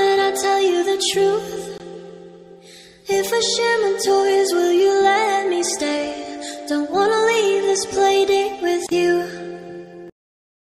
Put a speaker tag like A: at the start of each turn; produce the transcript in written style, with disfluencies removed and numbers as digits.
A: can I tell you the truth? If I share my toys, will you let me stay? Don't wanna leave this play date with you.